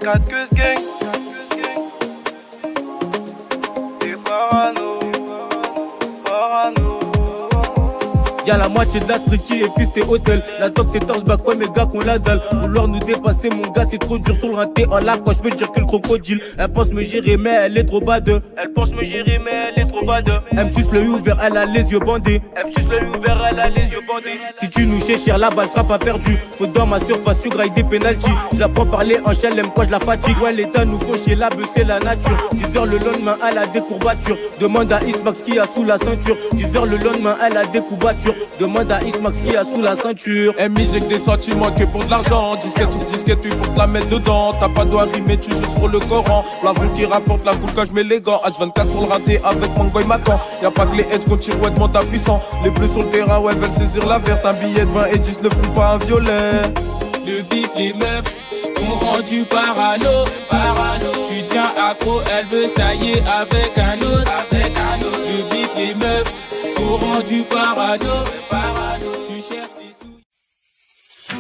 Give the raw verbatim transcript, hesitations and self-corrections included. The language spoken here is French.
quatre que ce gang. T'es parano, parano. Y'a la moitié de la street qui épuise tes hôtels. La tox c'est torse back, ouais mes gars qu'on la dalle. Vouloir nous dépasser mon gars c'est trop dur. Sur le rinté en lac, quoi je peux dire que le crocodile. Elle pense me gérer mais elle est trop bade. Elle pense me gérer mais elle est trop bade. Elle me suce l'œil ouvert, elle a les yeux bandés. Elle me suce l'œil ouvert, elle a les yeux bandés. Si tu nous cherches, la balle sera pas perdue. Faut dans ma surface, tu grailles des penalties. Je la prends parler en chaîne, aime quoi je la fatigue. Ouais l'état nous faut chier, la c'est la nature. dix heures le lendemain, elle a des courbatures. Demande à Ismax qui a sous la ceinture. dix heures le lendemain, elle a des courbatures. Demande à Ismax qui a sous la ceinture. M I j'ai que des sentiments que pour de l'argent. Disquette sur disquette, oui pour te la mettre dedans. T'as pas doigt rimer, tu joues sur le Coran. L'avant qui rapporte la boule quand je mets les gants. H vingt-quatre sur le raté avec mon boy Macan. Y'a pas que les heads qu'on tire, ouais demande ta puissant. Les bleus sur le terrain, ouais veulent saisir la verte. Un billet de vingt et dix-neuf ou pas un violet. Le bif, les meufs t'ont rendu parano, parano. Tu deviens accro, elle veut se tailler avec un autre, avec un autre. Le bif, les meufs t'ont rendu parano, parano. Tu cherches des sous.